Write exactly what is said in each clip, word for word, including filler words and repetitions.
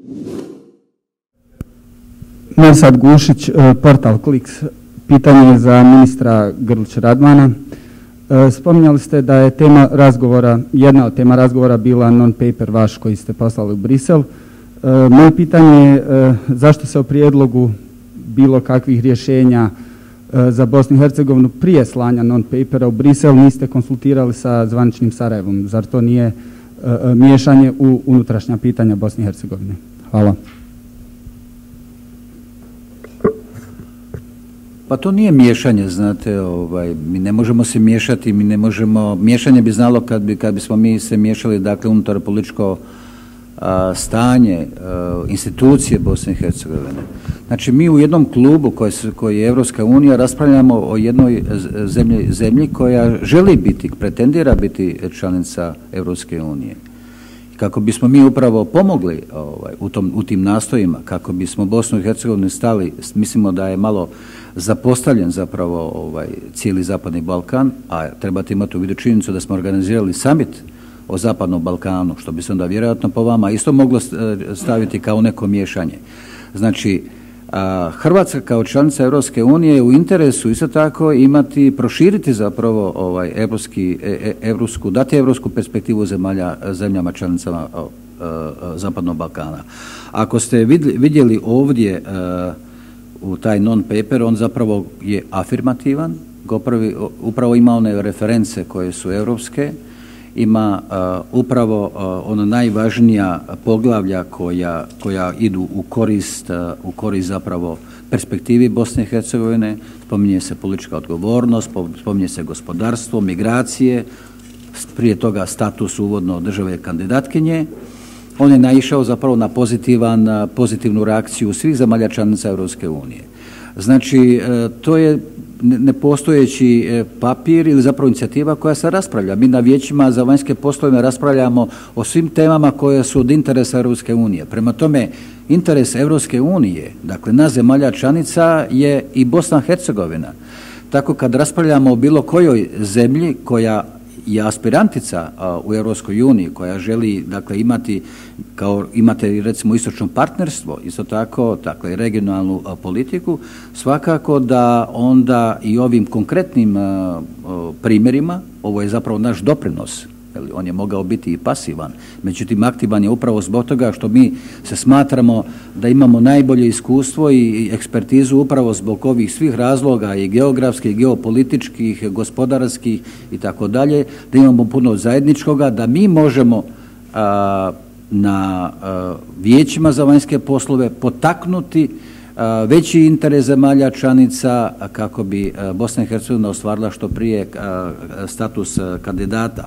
Mirsad Gušić, portal Kliks. Pitanje je za ministra Grlić Radmana. Spominjali ste da je tema razgovora, jedna od tema razgovora bila non-paper vaš koji ste poslali u Brisel. Moje pitanje je zašto se o prijedlogu bilo kakvih rješenja za Bosnu i Hercegovinu prije slanja non-papera u Brisel niste konsultirali sa zvaničnim Sarajevom? Zar to nije miješanje u unutrašnja pitanja Bosne i Hercegovine? Hvala. Pa to nije miješanje, znate, ovaj, mi ne možemo se miješati, mi ne možemo, miješanje bi znalo kad, bi, kad bismo mi se miješali, dakle, unutar političko a, stanje, a, institucije Bosne i Hercegovine. Znači, mi u jednom klubu koji, koji je Evropska unija raspravljamo o jednoj zemlji, zemlji koja želi biti, pretendira biti članica Evropske unije. Kako bismo mi upravo pomogli ovaj, u, tom, u tim nastojima, kako bismo Bosnu i Hercegovinu stali, mislimo da je malo zapostavljen zapravo ovaj, cijeli Zapadni Balkan, a trebate imati u vidu činjenicu da smo organizirali summit o Zapadnom Balkanu, što bi se onda vjerojatno po vama isto moglo staviti kao neko miješanje. Znači, a, Hrvatska kao članica Europske unije je u interesu isto tako imati, proširiti zapravo ovaj, evropski, e, evropsku, dati evropsku perspektivu zemalja, zemljama članicama o, a, a, Zapadnog Balkana. Ako ste vidjeli ovdje a, u taj non-paper, on zapravo je afirmativan, upravo ima one reference koje su europske, ima uh, upravo uh, ono najvažnija poglavlja koja, koja idu u korist, uh, u korist zapravo perspektivi Bosne i Hercegovine, spominje se politička odgovornost, spominje se gospodarstvo, migracije, prije toga status uvodno države kandidatkinje. On je naišao zapravo na pozitivan, pozitivnu reakciju svih zemalja članica Europske unije. Znači, to je nepostojeći papir ili zapravo inicijativa koja se raspravlja. Mi na vijećima za vanjske poslove raspravljamo o svim temama koje su od interesa Europske unije. Prema tome, interes Europske unije, dakle, na zemalja članica je i Bosna i Hercegovina. Tako kad raspravljamo o bilo kojoj zemlji koja je aspirantica u Europskoj uniji, koja želi, dakle, imati, kao imate recimo istočno partnerstvo, isto tako, dakle, regionalnu a, politiku, svakako da onda i ovim konkretnim a, a, primjerima, ovo je zapravo naš doprinos, jer on je mogao biti i pasivan, međutim aktivan je upravo zbog toga što mi se smatramo da imamo najbolje iskustvo i ekspertizu upravo zbog ovih svih razloga i geografskih, geopolitičkih, gospodarskih i tako dalje, da imamo puno zajedničkoga, da mi možemo a, na a, vijećima za vanjske poslove potaknuti a, veći interes zemalja članica kako bi a, Bosna i Hercegovina ostvarila što prije a, status a, kandidata.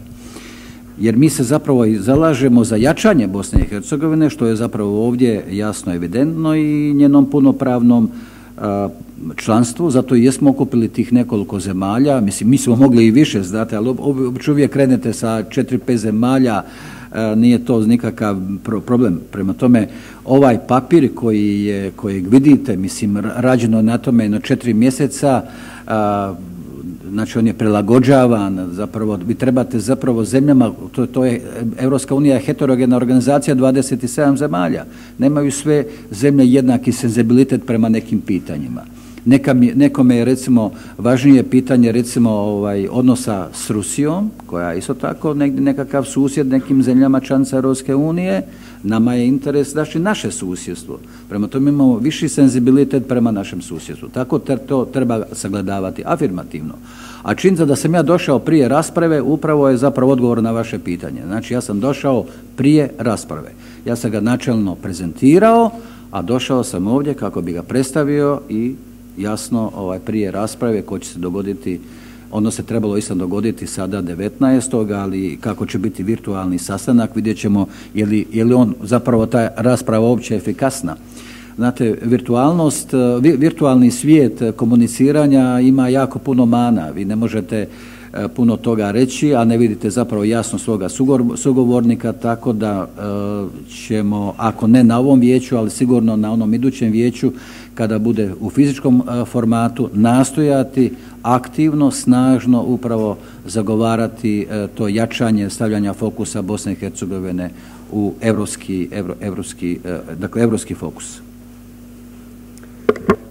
Jer mi se zapravo i zalažemo za jačanje Bosne i Hercegovine, što je zapravo ovdje jasno evidentno i njenom punopravnom a, članstvu, zato i jesmo okupili tih nekoliko zemalja, mislim, mi smo mogli i više, znate, ali uopće uvijek krenete sa četiri, pet zemalja, a, nije to nikakav pro problem. Prema tome, ovaj papir koji je, kojeg vidite, mislim, rađeno na tome na četiri mjeseca, a, znači on je prilagođavan, zapravo vi trebate zapravo zemljama, to, to je Europska unija je heterogena organizacija dvadeset sedam zemalja, nemaju sve zemlje jednaki senzibilitet prema nekim pitanjima. Neka mi, nekome je recimo važnije pitanje recimo ovaj, odnosa s Rusijom, koja je isto tako negdje nekakav susjed nekim zemljama članica Europske unije, nama je interes znači naše susjedstvo. Prema tome imamo viši senzibilitet prema našem susjedstvu. Tako ter, to treba sagledavati afirmativno. A činjenica da sam ja došao prije rasprave upravo je zapravo odgovor na vaše pitanje. Znači ja sam došao prije rasprave. Ja sam ga načelno prezentirao, a došao sam ovdje kako bi ga predstavio i jasno ovaj, prije rasprave koja će se dogoditi, ono se trebalo isto dogoditi sada devetnaestog ali kako će biti virtualni sastanak, vidjet ćemo je li, je li on zapravo ta rasprava uopće efikasna. Znate, virtualnost, virtualni svijet komuniciranja ima jako puno mana, vi ne možete puno toga reći, a ne vidite zapravo jasno svoga sugovornika, tako da ćemo, ako ne na ovom vijeću, ali sigurno na onom idućem vijeću, kada bude u fizičkom formatu, nastojati aktivno, snažno upravo zagovarati to jačanje stavljanja fokusa Bosne i Hercegovine u evropski, evro, evropski, dakle, evropski fokus.